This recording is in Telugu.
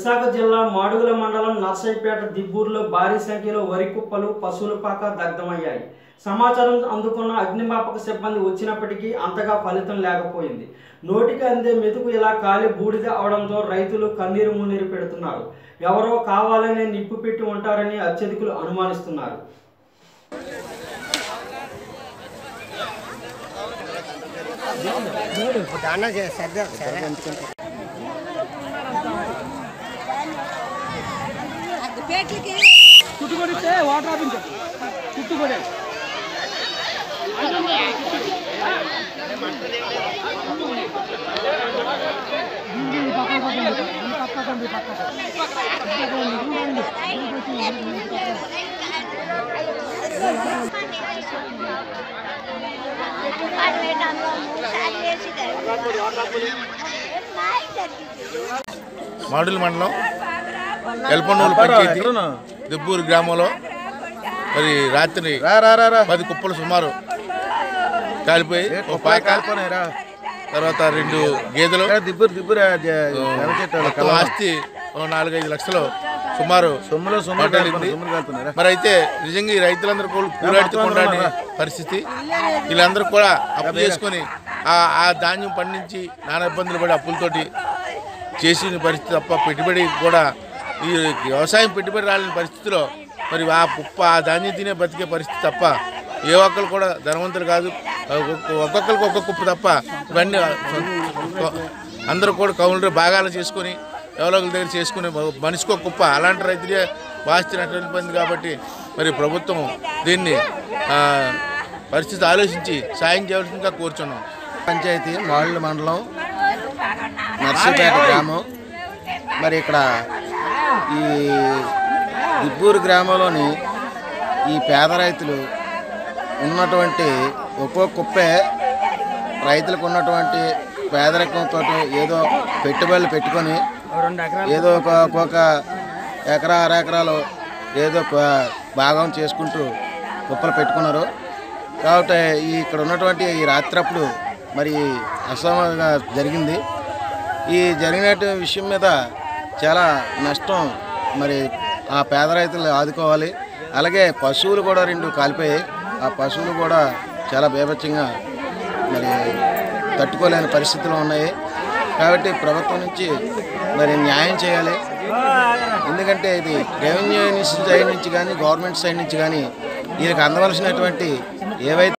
విశాఖ జిల్లా మాడుగుల మండలం నర్సయ్యపేట దిబ్బూరులో భారీ సంఖ్యలో వరి కుప్పలు పశువుల పాక దగ్ధమయ్యాయి. సమాచారం అందుకున్న అగ్నిమాపక సిబ్బంది వచ్చినప్పటికీ అంతగా ఫలితం లేకపోయింది. నోటికి అందే మెతుకు ఇలా కాలి బూడిద అవడంతో రైతులు కన్నీరు మున్నీరు పెడుతున్నారు. ఎవరో కావాలనే నిప్పు పెట్టి ఉంటారని అత్యధికులు అనుమానిస్తున్నారు. చుట్టుకొడితే వాటర్ ఆపించు చుట్టుకొడే మాడుగుల మండలం ఎల్పనూరు పంచాయతీ దిబ్బూరు గ్రామంలో మరి రాత్రి 10 కుప్పలు సుమారు కాలిపోయి తర్వాత 2 గేదెలు మొత్తం ఆస్తి 4-5 లక్షలు సుమారు మరి అయితే నిజంగా ఈ రైతులందరూ కూరాడుతున్న పరిస్థితి. వీళ్ళందరూ కూడా అప్పు చేసుకొని ఆ ధాన్యం పండించి నానా ఇబ్బందులు పడి అప్పులతోటి చేసిన పరిస్థితి తప్ప పెట్టుబడి కూడా ఈ వ్యవసాయం పెట్టుబడి రాలేని పరిస్థితిలో మరి ఆ ధాన్యం తినే బతికే పరిస్థితి తప్ప ఏ ఒక్కరు కూడా ధనవంతులు కాదు. ఒక్కొక్కరికి ఒక్కొక్క కుప్ప తప్ప ఇవన్నీ అందరూ కూడా కౌలు భాగాలు చేసుకొని ఎవరో దగ్గర చేసుకుని మనిషికి ఒక కుప్ప అలాంటి రైతులే బాధిస్తున్నటువంటి కాబట్టి మరి ప్రభుత్వం దీన్ని పరిస్థితి ఆలోచించి సాయం చేయవలసిందిగా కోరుచున్నాం. పంచాయతీ మాడుగుల మండలం నర్సయ్యపేట గ్రామం. మరి ఇక్కడ ఈ దిబ్బూరు గ్రామంలోని ఈ పేద రైతులు ఉన్నటువంటి ఒక్కో కుప్పే రైతులకు ఉన్నటువంటి పేదరికంతో ఏదో పెట్టుబడులు పెట్టుకొని ఏదో ఒక్కొక్క ఎకరా అరెకరాలు ఏదో భాగం చేసుకుంటూ కుప్పలు పెట్టుకున్నారు. కాబట్టి ఇక్కడ ఉన్నటువంటి ఈ రాత్రప్పుడు మరి అసమానంగా జరిగింది. ఈ జరిగిన విషయం మీద చాలా నష్టం. మరి ఆ పేద రైతులు ఆదుకోవాలి. అలాగే పశువులు కూడా 2 కాలిపోయాయి. ఆ పశువులు కూడా చాలా బీభత్సంగా మరి తట్టుకోలేని పరిస్థితులు ఉన్నాయి. కాబట్టి ప్రభుత్వం నుంచి మరి న్యాయం చేయాలి. ఎందుకంటే ఇది రెవెన్యూ సైడ్ నుంచి కానీ గవర్నమెంట్ సైడ్ నుంచి కానీ వీరికి అందవలసినటువంటి ఏవైతే